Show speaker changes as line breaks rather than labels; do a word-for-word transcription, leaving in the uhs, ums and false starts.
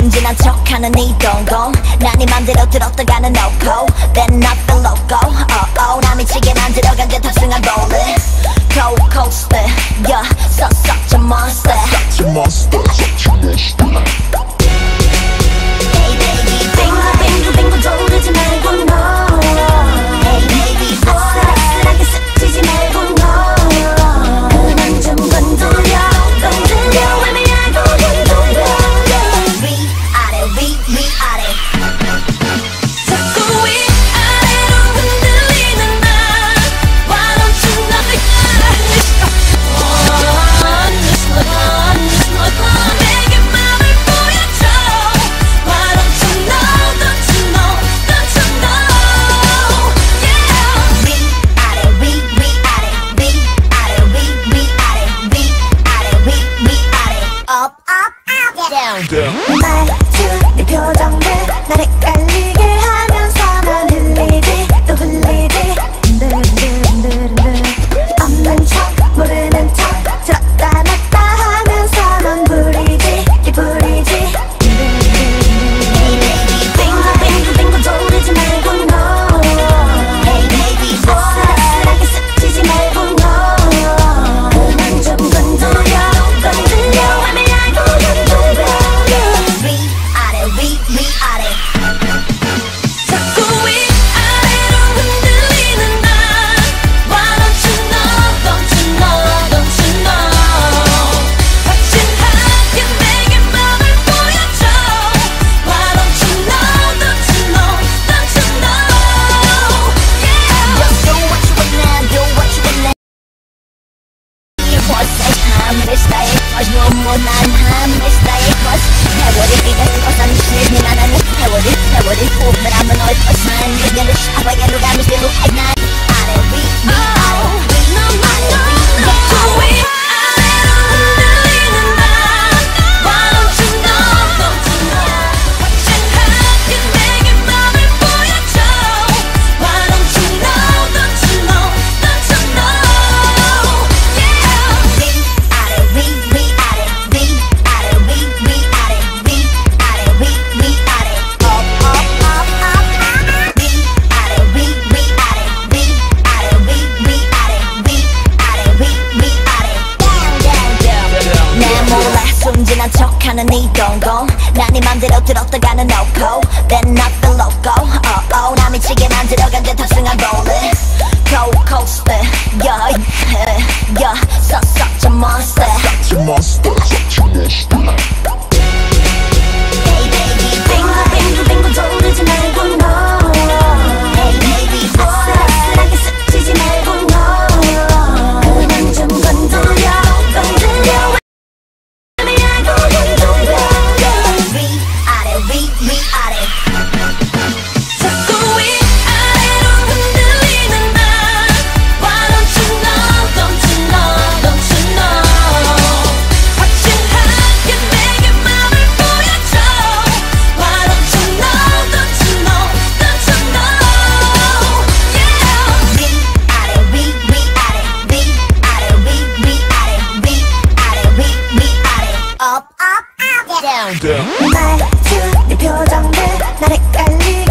순진한 척하는 이 동공 난 네 맘대로 들었다가는 놓고 Then not the loco oh, oh. 나 미치게 만들어간 게 탑승한 rolling Cold coaster yeah so such a monster
Such a monster Such a monster
Hey baby 빙글 빙글 빙글 돌리지 말고 no Hey baby 아슬아슬하게 스치지 말고 no 그만 좀 건드려 건드려 애매하고 건드려 위아래 위 위아래 자꾸 위아래로 흔들리는 나 Why don't you know me 내게 맘을 보여줘 Why don't you know don't you know don't you know Yeah 위아래 위 위아래 위아래 위 위아래 위아래 위 위아래 Up up up down
Down
말투 네 표정들 날 헷갈리게 하면서 난 흘리지 또 흘리지 흔들흔들흔들흔들 없는 척 모르는 척 들었다 놨다 하면서 넌 부리지 기부리지
Hey baby 빙글 빙글 빙글 돌리지 말고 no Hey baby 아슬아슬하게 스치지 말고 no 그만 좀 건드려 건드려 애매하고 건드려 위아래 위 위아래 자꾸 위아래로 흔들리는 나 Why don't you know don't you know don't you know 확실하게 내게 맘을 보여줘 Why don't you know don't you know don't you know Yeah Just do what you want now do what you want now What's that time mistake was no more than time mistake was 해버리 이게 그것은 신이 나는 해버리 해버리 호흡을 하면 얼퍼산 얘기를 샤워에 누가 미시로 난 아래 위 위아래 위 아래 위 자꾸 위아래로 흔들리는 나 Why don't you know don't you know 확실하게 내게 맘을 보여줘 Why don't you know don't you know don't you know Yeah 위아래 위 위아래 위아래 위 위아래 위아래 위 위아래 Up up up up 위아래 위 위아래 위아래 위 위아래 위아래 위 위아래 Down down down 내 몰라 순진한 척하는 이 동공 난 네 맘대로 들었다가는 놓고 Then not the loco oh, oh. 나 미치게 만들어간 게 탑승한 rolling Cold coaster yeah yeah so such a monster
Such a monster Such a monster
Hey baby 빙글 빙글 빙글 돌리지 말고 no Hey baby 아슬아슬하게 스치지 말고 no 그만 좀 건드려 건드려 애매하고 건드려 위아래 위 위아래 자꾸 위아래로 흔들리는 나 Why don't you know don't you know don't you know 확실하게 내게 맘을 보여줘 Why don't you know don't you know don't you know Yeah 위아래 위 위아래 위아래 위 위아래 위아래 위 위아래 Up up up down
Down
말투 네 표정들 날 헷갈리게